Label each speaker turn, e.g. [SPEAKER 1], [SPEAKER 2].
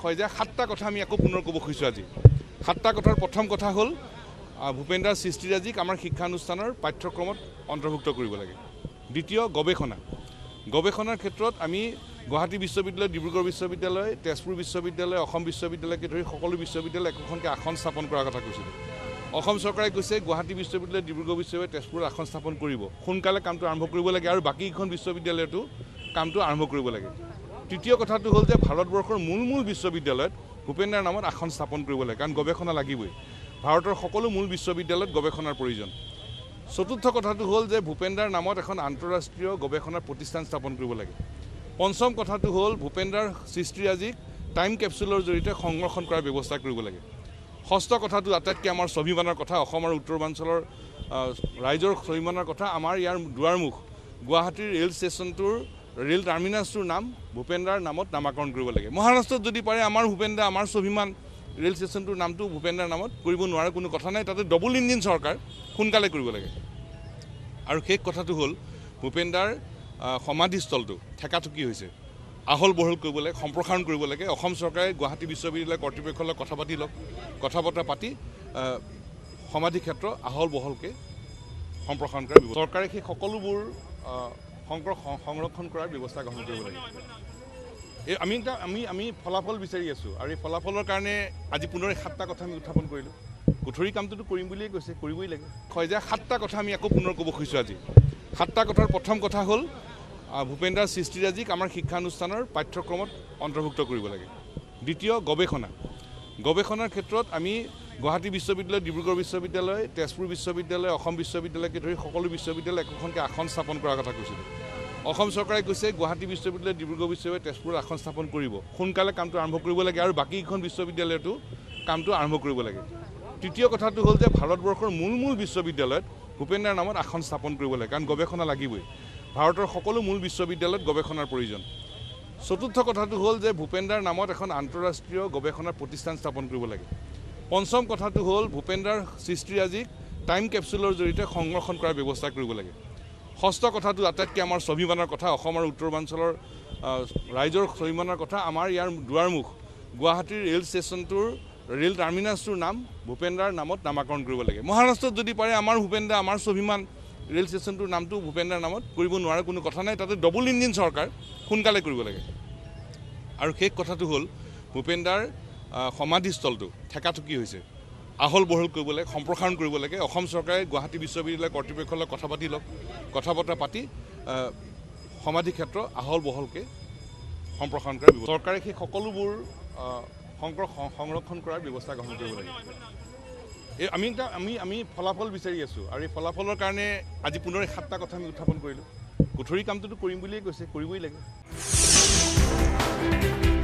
[SPEAKER 1] হয় যে 7টা কথা আমি আকৌ পুনৰ ক'ব খুজিছোঁ আজি 7টা কথাৰ প্ৰথম কথা হ'ল ভূপেন্দ্ৰ সৃষ্টিৰাজিক আমাৰ শিক্ষানুষ্ঠানৰ পাঠ্যক্ৰমত অন্তৰ্ভুক্ত কৰিব লাগে দ্বিতীয় গৱেষণাৰ ক্ষেত্ৰত আমি গুৱাহাটী বিশ্ববিদ্যালয় ডিব্ৰুগড় বিশ্ববিদ্যালয় তেজপুৰ বিশ্ববিদ্যালয় অসম বিশ্ববিদ্যালয়কে ধৰি সকলো বিশ্ববিদ্যালয় একোখনকৈ আসন স্থাপন কৰাৰ কথা কৈছিলোঁ অসম চৰকাৰে কৈছে গুৱাহাটী বিশ্ববিদ্যালয় ডিব্ৰুগড় বিশ্ববিদ্যালয় তেজপুৰত আসন স্থাপন কৰিব সোনকালে কামটো আৰম্ভ কৰিব লাগে আৰু বাকীকেইখন বিশ্ববিদ্যালয়তো কামটো আৰম্ভ কৰিব লাগে তৃতীয় কথাটো হ'ল যে ভাৰতবৰ্ষৰ মূল বিশ্ববিদ্যালয়ত ভূপেন্দ্ৰৰ নামত আসন স্থাপন কৰিব লাগে কাৰণ গৱেষণা লাগিবই ভাৰতৰ সকলো মূল বিশ্ববিদ্যালয়ত গৱেষণাৰ প্ৰয়োজন চতুৰ্থ কথাটো হ'ল যে ভূপেন্দ্ৰৰ নামত এখন আন্তঃৰাষ্ট্ৰীয় গৱেষণাৰ প্ৰতিষ্ঠান স্থাপন কৰিব লাগে পঞ্চম কথাটো হ'ল ভূপেন্দ্ৰ সৃষ্টিৰাজিক টাইম কেপচুলৰ জৰিয়তে সংৰক্ষণ কৰাৰ ব্যৱস্থা কৰিব লাগে ষষ্ঠ কথাটো আটাইতকৈ আমাৰ স্বাভিমানৰ কথা অসম আৰু উত্তৰাঞ্চলৰ ৰাইজৰ স্বাভিমানৰ কথা আমাৰ ইয়াৰ দুৱাৰমুখ গুৱাহাটীৰ ৰেল ষ্টেচনটোৰ ৰেল টাৰ্মিনাছটোৰ নাম ভূপেন্দ্ৰৰ নামত নামাকৰণ কৰিব লাগে মহাৰাষ্ট্ৰত যদি পাৰে আমাৰ ভূপেন্দ্ৰ আমাৰ স্বাভিমান ৰেল ষ্টেচনটোৰ নামটো ভূপেন্দ্ৰৰ নামত কৰিব নোৱাৰে কোনো কথা নাই তাতে ডবল ইঞ্জিন চৰকাৰ সোনকালে কৰিব লাগে আৰু শেষ কথাটো হ'ল ভূপেন্দ্ৰৰ সমাধিস্থলটো ঠেকাঠুকি হৈছে আহল বহল কৰিব লাগে সম্প্ৰসাৰণ কৰিব লাগে অসম চৰকাৰে গুৱাহাটী বিশ্ববিদ্যালয় কৰ্তৃপক্ষৰ লগত কথা বতৰা পাতি সমাধি ক্ষেত্ৰ আহল বহলকৈ সম্প্ৰসাৰণ কৰাৰ চৰকাৰে সেই সকলোবোৰ সংৰক্ষণ কৰাৰ ব্যৱস্থা গ্ৰহণ কৰিব লাগে আমি ফলাফল বিচাৰি আছোঁ আৰু এই ফলাফলৰ কাৰণে আজি পুনৰ 7টা কথা আমি উত্থাপন কৰিলোঁ কুঠৰি কামটোতো কৰিম বুলিয়ে কৈছে কৰিবই লাগে হয় যে 7টা কথা আমি আকৌ পুনৰ ক'ব খুজিছোঁ আজি 7টা কথাৰ প্ৰথম কথা হ'ল ভূপেন্দ্ৰ সৃষ্টিৰাজিক আমাৰ শিক্ষানুষ্ঠানৰ পাঠ্যক্ৰমত অন্তৰ্ভুক্ত কৰিব লাগে দ্বিতীয় গৱেষণাৰ ক্ষেত্ৰত আমি গুৱাহাটী বিশ্ববিদ্যালয় ডিব্ৰুগড় বিশ্ববিদ্যালয় তেজপুৰ বিশ্ববিদ্যালয় অসম বিশ্ববিদ্যালয়কে ধৰি সকলো বিশ্ববিদ্যালয় একোখনকৈ আসন স্থাপন কৰাৰ কথা কৈছিলোঁ অসম চৰকাৰে কৈছে গুৱাহাটী বিশ্ববিদ্যালয় ডিব্ৰুগড় বিশ্ববিদ্যালয় তেজপুৰত আসন স্থাপন কৰিব সোনকালে কামটো আৰম্ভ কৰিব লাগে আৰু বাকীকেইখন বিশ্ববিদ্যালয়তো কামটো আৰম্ভ কৰিব লাগে তৃতীয় কথাটো হ'ল যে ভাৰতবৰ্ষৰ মূল বিশ্ববিদ্যালয়ত ভূপেন্দ্ৰৰ নামত আসন স্থাপন কৰিব লাগে কাৰণ গৱেষণা লাগিবই ভাৰতৰ সকলো মূল বিশ্ববিদ্যালয়ত গৱেষণাৰ প্ৰয়োজন চতুৰ্থ কথাটো হ'ল যে ভূপেন্দ্ৰৰ নামত এখন আন্তঃৰাষ্ট্ৰীয় গৱেষণাৰ প্ৰতিষ্ঠান স্থাপন কৰিব লাগে পঞ্চম কথাটো হ'ল ভূপেন্দ্ৰ সৃষ্টিৰাজিক টাইম কেপচুলৰ জৰিয়তে সংৰক্ষণ কৰাৰ ব্যৱস্থা কৰিব লাগে ষষ্ঠ কথাটো আটাইতকৈ আমাৰ স্বাভিমানৰ কথা অসম আৰু উত্তৰাঞ্চলৰ ৰাইজৰ স্বাভিমানৰ কথা আমাৰ ইয়াৰ দুৱাৰমুখ গুৱাহাটীৰ ৰেল ষ্টেচনটোৰ ৰেল টাৰ্মিনাছটোৰ নাম ভূপেন্দ্ৰৰ নামত নামাকৰণ কৰিব লাগে মহাৰাষ্ট্ৰত যদি পাৰে আমাৰ ভূপেন্দ্ৰ আমাৰ স্বাভিমান ৰেল ষ্টেচনটোৰ নামটো ভূপেন্দ্ৰৰ নামত কৰিব নোৱাৰে কোনো কথা নাই তাতে ডবল ইঞ্জিন চৰকাৰ সোনকালে কৰিব লাগে আৰু শেষ কথাটো হ'ল ভূপেন্দ্ৰৰ সমাধিস্থলটো ঠেকাঠুকি হৈছে আহল বহল কৰিব লাগে সম্প্ৰসাৰণ কৰিব লাগে অসম চৰকাৰে গুৱাহাটী বিশ্ববিদ্যালয় কৰ্তৃপক্ষৰ লগত কথা বতৰা পাতি সমাধি ক্ষেত্ৰ আহল বহলকৈ সম্প্ৰসাৰণ কৰাৰ চৰকাৰে সেই সকলোবোৰ সংৰক্ষণ কৰাৰ ব্যৱস্থা গ্ৰহণ কৰিব লাগে আমি ফলাফল বিচাৰি আছোঁ আৰু এই ফলাফলৰ কাৰণে আজি পুনৰ 7টা কথা আমি উত্থাপন কৰিলোঁ কুঠৰি কামটোতো কৰিম বুলিয়ে কৈছে কৰিবই লাগে